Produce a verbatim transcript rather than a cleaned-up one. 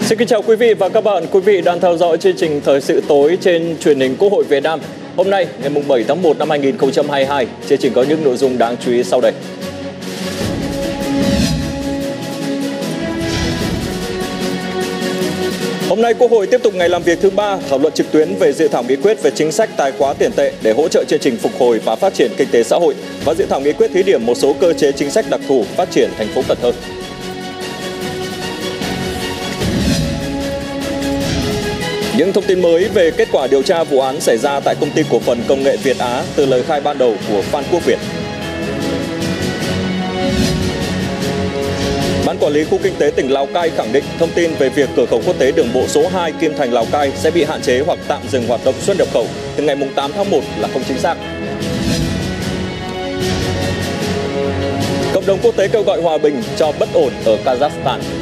Xin kính chào quý vị và các bạn. Quý vị đang theo dõi chương trình Thời sự tối trên truyền hình Quốc hội Việt Nam. Hôm nay, ngày bảy tháng một năm hai nghìn không trăm hai mươi hai, chương trình có những nội dung đáng chú ý sau đây. Hôm nay, Quốc hội tiếp tục ngày làm việc thứ ba, thảo luận trực tuyến về dự thảo nghị quyết về chính sách tài khóa tiền tệ để hỗ trợ chương trình phục hồi và phát triển kinh tế xã hội và dự thảo nghị quyết thí điểm một số cơ chế chính sách đặc thù phát triển thành phố Cần Thơ. Những thông tin mới về kết quả điều tra vụ án xảy ra tại công ty cổ phần công nghệ Việt Á từ lời khai ban đầu của Phan Quốc Việt. Ban quản lý khu kinh tế tỉnh Lào Cai khẳng định thông tin về việc cửa khẩu quốc tế đường bộ số hai Kim Thành Lào Cai sẽ bị hạn chế hoặc tạm dừng hoạt động xuất nhập khẩu từ ngày tám tháng một là không chính xác. Cộng đồng quốc tế kêu gọi hòa bình cho bất ổn ở Kazakhstan.